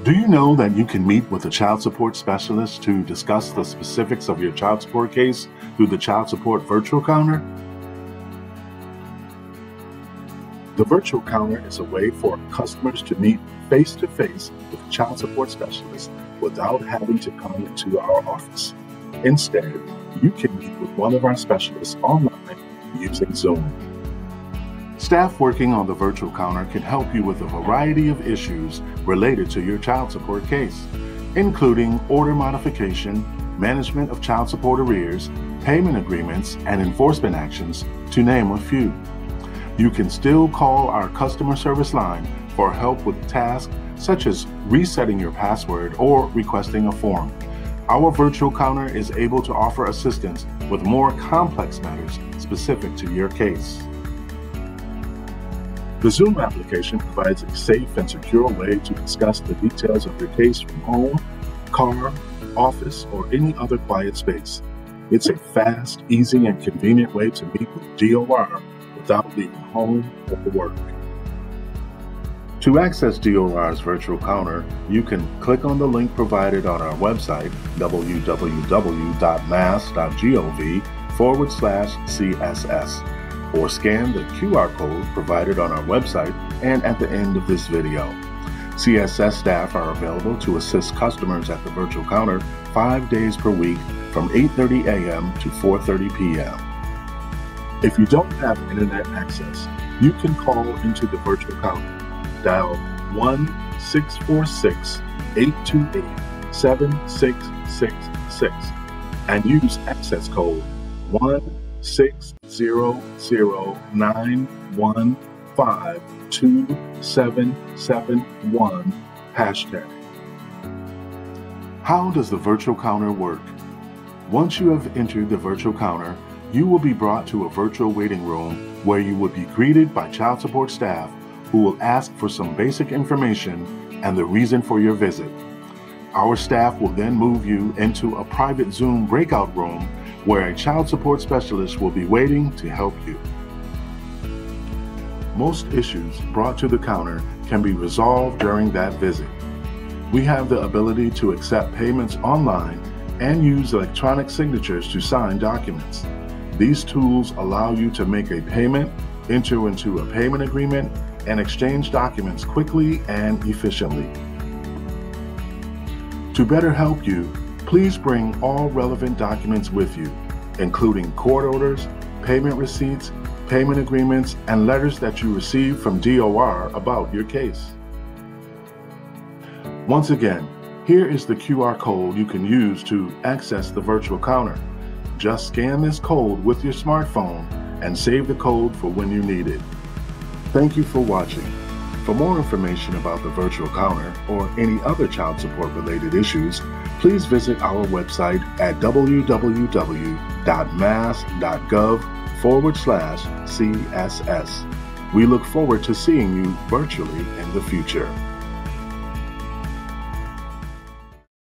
Do you know that you can meet with a child support specialist to discuss the specifics of your child support case through the Child Support Virtual Counter? The virtual counter is a way for customers to meet face-to-face with a child support specialist without having to come into our office. Instead, you can meet with one of our specialists online using Zoom. Staff working on the virtual counter can help you with a variety of issues related to your child support case, including order modification, management of child support arrears, payment agreements, and enforcement actions, to name a few. You can still call our customer service line for help with tasks such as resetting your password or requesting a form. Our virtual counter is able to offer assistance with more complex matters specific to your case. The Zoom application provides a safe and secure way to discuss the details of your case from home, car, office, or any other quiet space. It's a fast, easy, and convenient way to meet with DOR without leaving home or work. To access DOR's virtual counter, you can click on the link provided on our website, www.mass.gov/CSS, or scan the QR code provided on our website and at the end of this video. CSS staff are available to assist customers at the virtual counter 5 days per week from 8:30 a.m. to 4:30 p.m. If you don't have internet access, you can call into the virtual counter. Dial 1-646-828-7666 and use access code 16009152771 hashtag. How does the virtual counter work? Once you have entered the virtual counter, you will be brought to a virtual waiting room where you will be greeted by child support staff who will ask for some basic information and the reason for your visit. Our staff will then move you into a private Zoom breakout room where a child support specialist will be waiting to help you. Most issues brought to the counter can be resolved during that visit. We have the ability to accept payments online and use electronic signatures to sign documents. These tools allow you to make a payment, enter into a payment agreement, and exchange documents quickly and efficiently. To better help you, please bring all relevant documents with you, including court orders, payment receipts, payment agreements, and letters that you received from DOR about your case. Once again, here is the QR code you can use to access the virtual counter. Just scan this code with your smartphone and save the code for when you need it. Thank you for watching. For more information about the virtual counter or any other child support related issues, please visit our website at www.mass.gov/CSS. We look forward to seeing you virtually in the future.